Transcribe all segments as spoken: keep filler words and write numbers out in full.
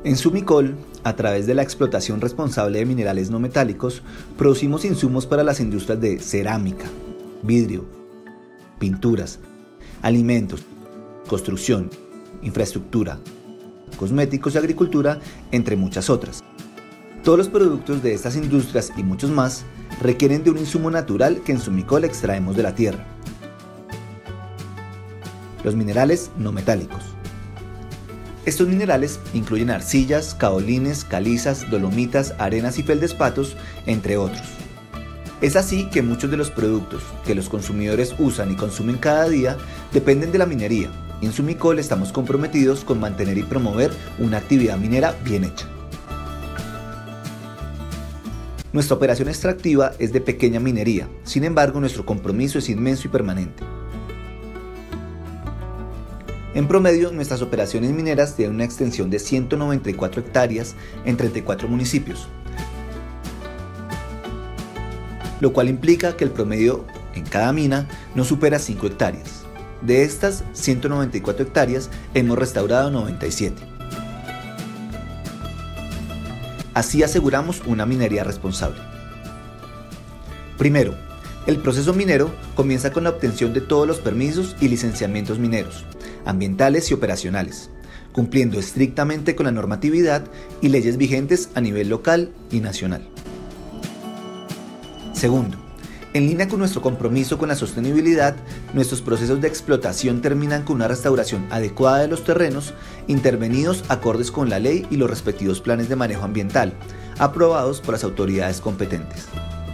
En Sumicol, a través de la explotación responsable de minerales no metálicos, producimos insumos para las industrias de cerámica, vidrio, pinturas, alimentos, construcción, infraestructura, cosméticos y agricultura, entre muchas otras. Todos los productos de estas industrias y muchos más requieren de un insumo natural que en Sumicol extraemos de la tierra: los minerales no metálicos. Estos minerales incluyen arcillas, caolines, calizas, dolomitas, arenas y feldespatos, entre otros. Es así que muchos de los productos que los consumidores usan y consumen cada día dependen de la minería, y en Sumicol estamos comprometidos con mantener y promover una actividad minera bien hecha. Nuestra operación extractiva es de pequeña minería, sin embargo nuestro compromiso es inmenso y permanente. En promedio, nuestras operaciones mineras tienen una extensión de ciento noventa y cuatro hectáreas en treinta y cuatro municipios, lo cual implica que el promedio en cada mina no supera cinco hectáreas. De estas ciento noventa y cuatro hectáreas, hemos restaurado noventa y siete. Así aseguramos una minería responsable. Primero, el proceso minero comienza con la obtención de todos los permisos y licenciamientos mineros, ambientales y operacionales, cumpliendo estrictamente con la normatividad y leyes vigentes a nivel local y nacional. Segundo, en línea con nuestro compromiso con la sostenibilidad, nuestros procesos de explotación terminan con una restauración adecuada de los terrenos, intervenidos acordes con la ley y los respectivos planes de manejo ambiental, aprobados por las autoridades competentes.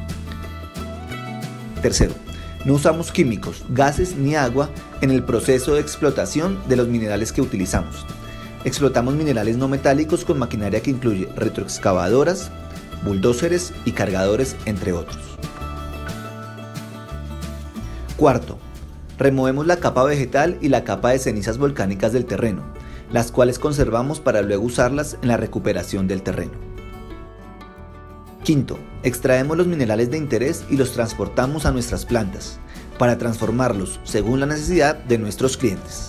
Tercero, no usamos químicos, gases ni agua en el proceso de explotación de los minerales que utilizamos. Explotamos minerales no metálicos con maquinaria que incluye retroexcavadoras, bulldózeres y cargadores, entre otros. Cuarto, removemos la capa vegetal y la capa de cenizas volcánicas del terreno, las cuales conservamos para luego usarlas en la recuperación del terreno. Quinto, extraemos los minerales de interés y los transportamos a nuestras plantas, para transformarlos según la necesidad de nuestros clientes.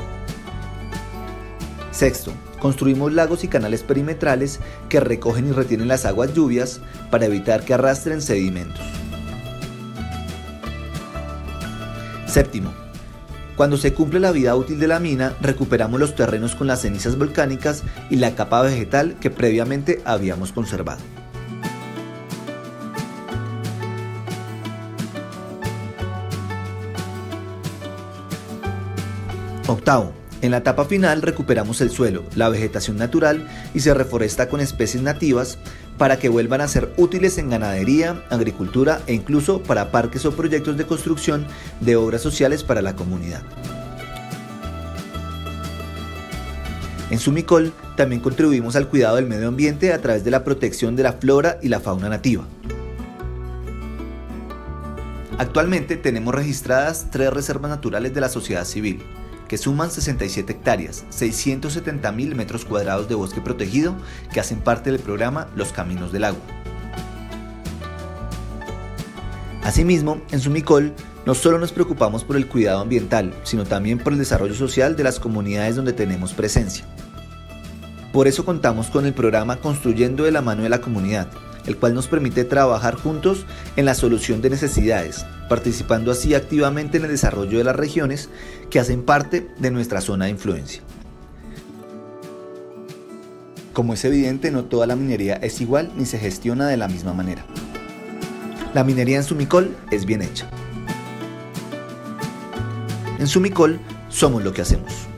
Sexto, construimos lagos y canales perimetrales que recogen y retienen las aguas lluvias para evitar que arrastren sedimentos. Séptimo, cuando se cumple la vida útil de la mina, recuperamos los terrenos con las cenizas volcánicas y la capa vegetal que previamente habíamos conservado. Octavo, en la etapa final recuperamos el suelo, la vegetación natural y se reforesta con especies nativas para que vuelvan a ser útiles en ganadería, agricultura e incluso para parques o proyectos de construcción de obras sociales para la comunidad. En Sumicol también contribuimos al cuidado del medio ambiente a través de la protección de la flora y la fauna nativa. Actualmente tenemos registradas tres reservas naturales de la sociedad civil, que suman sesenta y siete hectáreas, seiscientos setenta mil metros cuadrados de bosque protegido que hacen parte del programa Los Caminos del Agua. Asimismo, en Sumicol no solo nos preocupamos por el cuidado ambiental, sino también por el desarrollo social de las comunidades donde tenemos presencia. Por eso contamos con el programa Construyendo de la mano de la comunidad, el cual nos permite trabajar juntos en la solución de necesidades, participando así activamente en el desarrollo de las regiones que hacen parte de nuestra zona de influencia. Como es evidente, no toda la minería es igual ni se gestiona de la misma manera. La minería en Sumicol es bien hecha. En Sumicol somos lo que hacemos.